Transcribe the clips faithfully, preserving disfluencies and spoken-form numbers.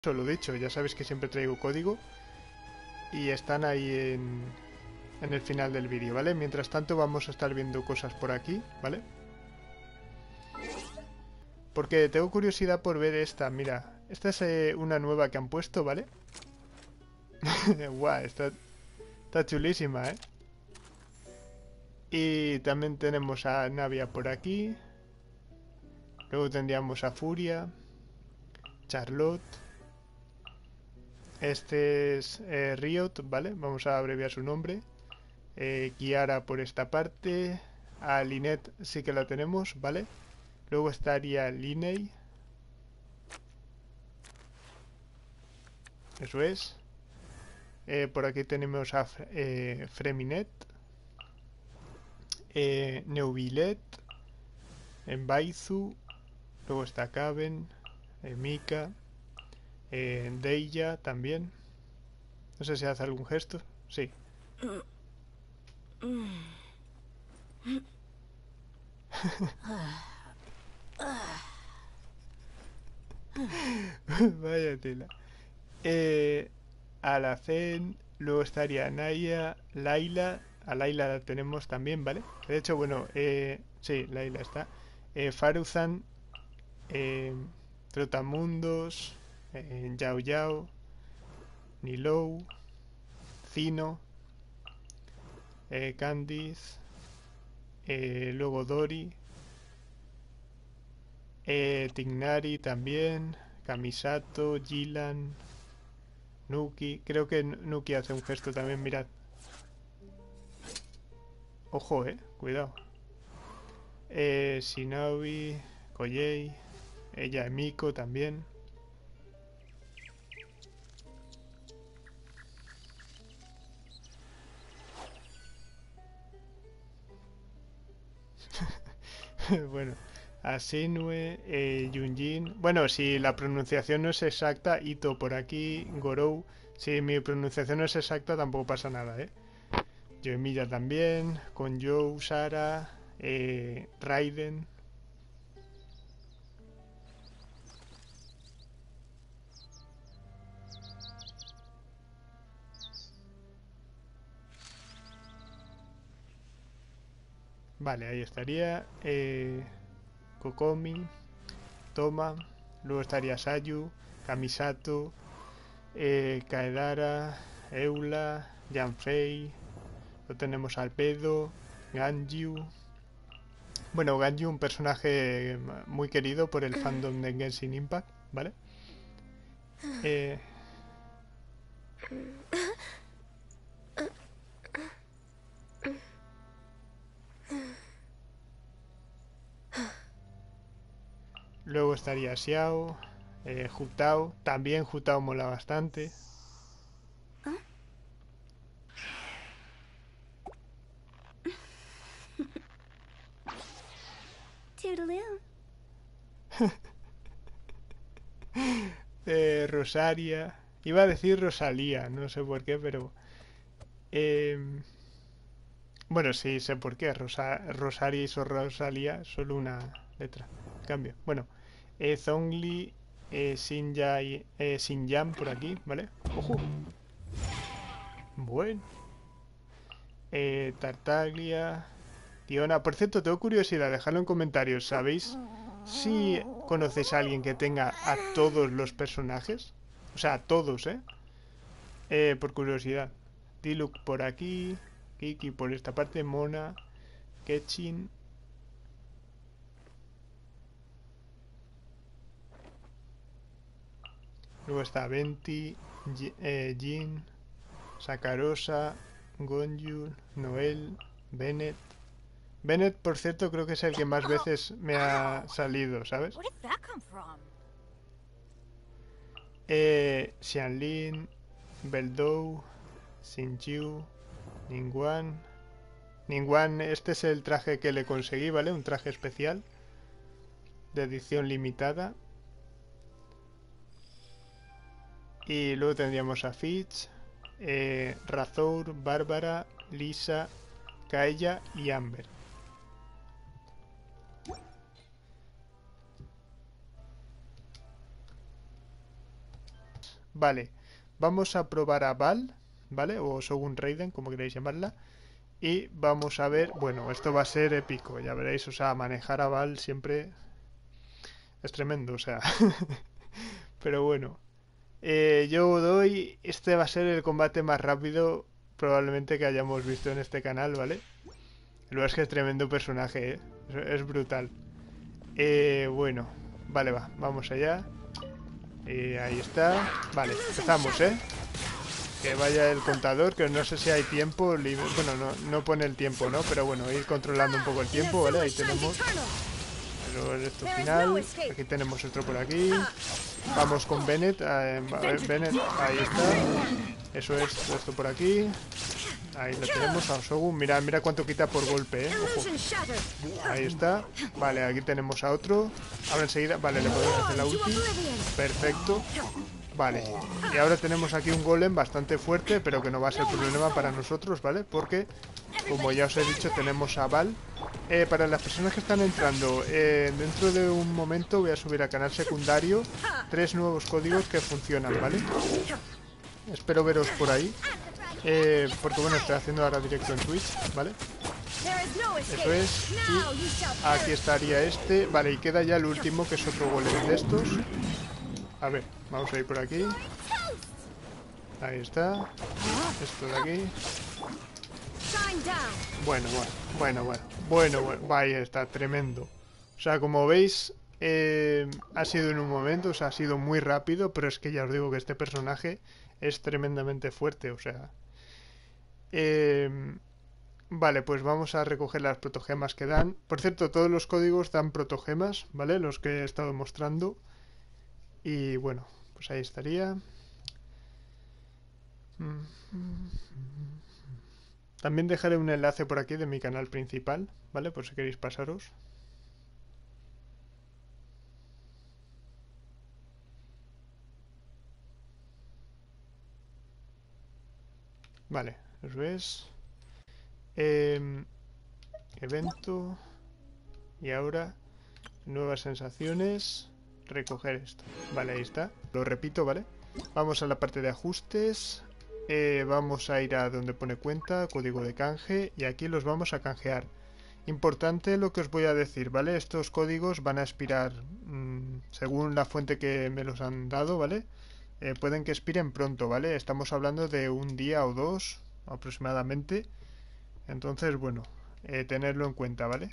Lo dicho, ya sabéis que siempre traigo código y están ahí en, en el final del vídeo, ¿vale? Mientras tanto vamos a estar viendo cosas por aquí, ¿vale? Porque tengo curiosidad por ver esta, mira. Esta es eh, una nueva que han puesto, ¿vale? Guau, está, está chulísima, ¿eh? Y también tenemos a Navia por aquí. Luego tendríamos a Furia, Charlotte. Este es eh, Riot, ¿vale? Vamos a abreviar su nombre. Eh, Kiara por esta parte. A Lynette sí que la tenemos, ¿vale? Luego estaría Linney. Eso es. Eh, por aquí tenemos a eh, Freminet. Eh, Neuvillet. Mbaizu. Luego está Kaven. Eh, Mika. Eh, Deija también. No sé si hace algún gesto. Sí. Vaya tela. Eh, Alacen. Luego estaría Naya. Laila. A Laila la tenemos también, ¿vale? De hecho, bueno, eh, sí, Laila está. Eh, Faruzan. Eh, Trotamundos. Eh, Yao Yao. Nilou. Zino. Eh, Candice. Eh, luego Dori. Eh, Tignari también. Kamisato. Gilan. Nuki. Creo que Nuki hace un gesto también, mirad. Ojo, eh. Cuidado. Eh, Shinobi. Koyei. Ella Miko también. Bueno. Asinue, eh, Yunjin. Bueno, si la pronunciación no es exacta, Ito por aquí, Gorou. Si mi pronunciación no es exacta, tampoco pasa nada, ¿eh? Yoimiya también, con Joe, Sara, eh, Raiden. Vale, ahí estaría. Eh, Kokomi, Toma. Luego estaría Sayu, Kamisato, eh, Kaedara, Eula, Yanfei. Lo tenemos al pedo, Ganju. Bueno, Ganju, un personaje muy querido por el fandom de Genshin Impact, ¿vale? Eh, luego estaría Xiao, eh, Jutao. También Jutao mola bastante. Eh, Rosaria. Iba a decir Rosalía, no sé por qué, pero... Eh, bueno, sí, sé por qué. Rosa, Rosaria y so Rosalía, solo una letra. Cambio. Bueno, eh, Zhongli, eh, Xinjai, eh, Xinjiang por aquí, ¿vale? ¡Ojo! Bueno. Eh, Tartaglia, Tiona. Por cierto, tengo curiosidad, dejadlo en comentarios. ¿Sabéis si conocéis a alguien que tenga a todos los personajes? O sea, a todos, ¿eh? Eh, por curiosidad. Diluc por aquí, Kiki por esta parte, Mona, Ketchin. Luego está Venti, eh, Jin, Sakarosa, Gonjul, Noel, Bennett. Bennett, por cierto, creo que es el que más veces me ha salido, ¿sabes? Eh, Xianlin, Beldou, Xinjiu, Ningguang. Ningguang, este es el traje que le conseguí, ¿vale? Un traje especial de edición limitada. Y luego tendríamos a Fitch, eh, Razour, Bárbara, Lisa, Kaella y Amber. Vale, vamos a probar a Val, ¿vale? O Shogun Raiden, como queréis llamarla. Y vamos a ver, bueno, esto va a ser épico, ya veréis, o sea, manejar a Val siempre es tremendo, o sea. Pero bueno, eh, yo doy, este va a ser el combate más rápido probablemente que hayamos visto en este canal, ¿vale? Lo es que es tremendo personaje, ¿eh? Es, es brutal. Eh, bueno, vale, va, vamos allá. Eh, ahí está. Vale, empezamos, ¿eh? Que vaya el contador, que no sé si hay tiempo libre. Bueno, no, no pone el tiempo, ¿no? Pero bueno, ir controlando un poco el tiempo, ¿vale? Ahí tenemos el esto final. Aquí tenemos otro por aquí. Vamos con Bennett. Eh, a ver, Bennett, ahí está. Eso es, esto por aquí. Ahí lo tenemos a Shogun. Mira, mira cuánto quita por golpe, ¿eh? Ojo. Ahí está. Vale, aquí tenemos a otro. Ahora enseguida, vale, le podemos hacer la ulti. Perfecto. Vale, y ahora tenemos aquí un golem bastante fuerte, pero que no va a ser problema para nosotros, ¿vale? Porque, como ya os he dicho, tenemos a Val. Eh, para las personas que están entrando, eh, dentro de un momento voy a subir a canal secundario tres nuevos códigos que funcionan, ¿vale? Espero veros por ahí. Eh, porque bueno, estoy haciendo ahora directo en Twitch, ¿vale? Eso es. Y aquí estaría este. Vale, y queda ya el último, que es otro golem de estos. A ver, vamos a ir por aquí. Ahí está. Esto de aquí. Bueno, bueno, bueno, bueno. Bueno, bueno. Vaya, está tremendo. O sea, como veis, eh, ha sido en un momento, o sea, ha sido muy rápido, pero es que ya os digo que este personaje es tremendamente fuerte, o sea... Eh, vale, pues vamos a recoger las protogemas que dan. Por cierto, todos los códigos dan protogemas, ¿vale? Los que he estado mostrando. Y bueno, pues ahí estaría. También dejaré un enlace por aquí de mi canal principal, ¿vale? Por si queréis pasaros. Vale, eso es. Eh, evento. Y ahora, nuevas sensaciones. Recoger esto. Vale, ahí está. Lo repito, ¿vale? Vamos a la parte de ajustes. Eh, vamos a ir a donde pone cuenta, código de canje. Y aquí los vamos a canjear. Importante lo que os voy a decir, ¿vale? Estos códigos van a expirar mmm, según la fuente que me los han dado, ¿vale? Eh, pueden que expiren pronto, ¿vale? Estamos hablando de un día o dos aproximadamente. Entonces, bueno, eh, tenerlo en cuenta, ¿vale?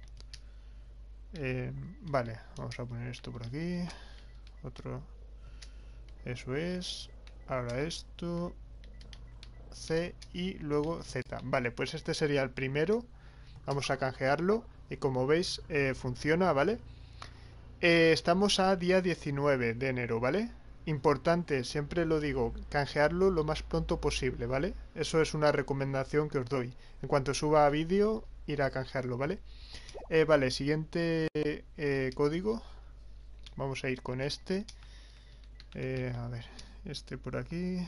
Eh, vale, vamos a poner esto por aquí. Otro. Eso es. Ahora esto. C y luego Z. Vale, pues este sería el primero. Vamos a canjearlo. Y como veis, eh, funciona, ¿vale? Eh, estamos a día diecinueve de enero, ¿vale? Importante, siempre lo digo, canjearlo lo más pronto posible, ¿vale? Eso es una recomendación que os doy. En cuanto suba a vídeo, ir a canjearlo, ¿vale? Eh, vale, siguiente eh, código. Vamos a ir con este. Eh, a ver, este por aquí.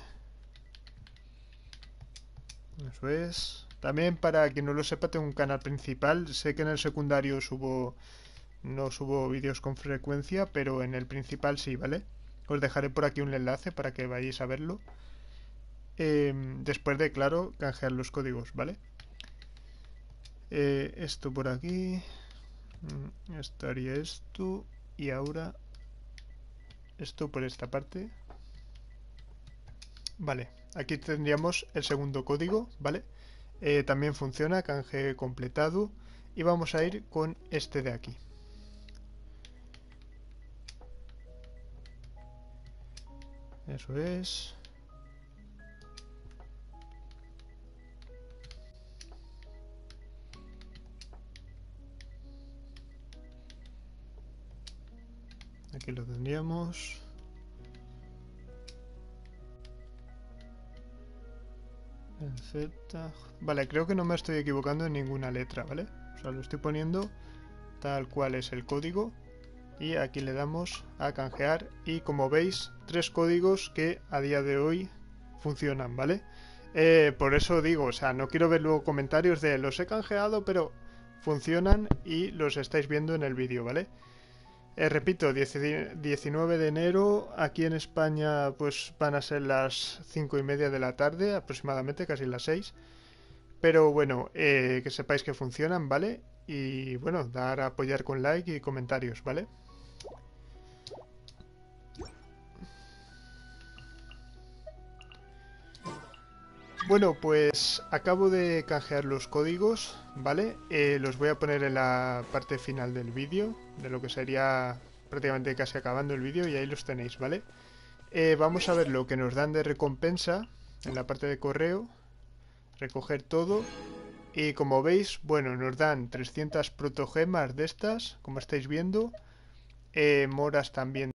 Eso es. También para quien no lo sepa, tengo un canal principal. Sé que en el secundario subo... No subo vídeos con frecuencia, pero en el principal sí, ¿vale? Os dejaré por aquí un enlace para que vayáis a verlo. Eh, después de, claro, canjear los códigos, ¿vale? Eh, esto por aquí. Esto haría esto. Y ahora esto por esta parte. Vale, aquí tendríamos el segundo código, ¿vale? Eh, también funciona, canje completado. Y vamos a ir con este de aquí. Eso es. Aquí lo tendríamos. El Z. Vale, creo que no me estoy equivocando en ninguna letra, ¿vale? O sea, lo estoy poniendo tal cual es el código. Y aquí le damos a canjear. Y como veis, tres códigos que a día de hoy funcionan, ¿vale? Eh, por eso digo, o sea, no quiero ver luego comentarios de los he canjeado, pero funcionan y los estáis viendo en el vídeo, ¿vale? Eh, repito, diecinueve de enero, aquí en España pues van a ser las cinco y media de la tarde, aproximadamente, casi las seis. Pero bueno, eh, que sepáis que funcionan, ¿vale? Y bueno, dar a apoyar con like y comentarios, ¿vale? Bueno, pues acabo de canjear los códigos, ¿vale? Eh, los voy a poner en la parte final del vídeo, de lo que sería prácticamente casi acabando el vídeo, y ahí los tenéis, ¿vale? Eh, vamos a ver lo que nos dan de recompensa en la parte de correo, recoger todo, y como veis, bueno, nos dan trescientas protogemas de estas, como estáis viendo, eh, moras también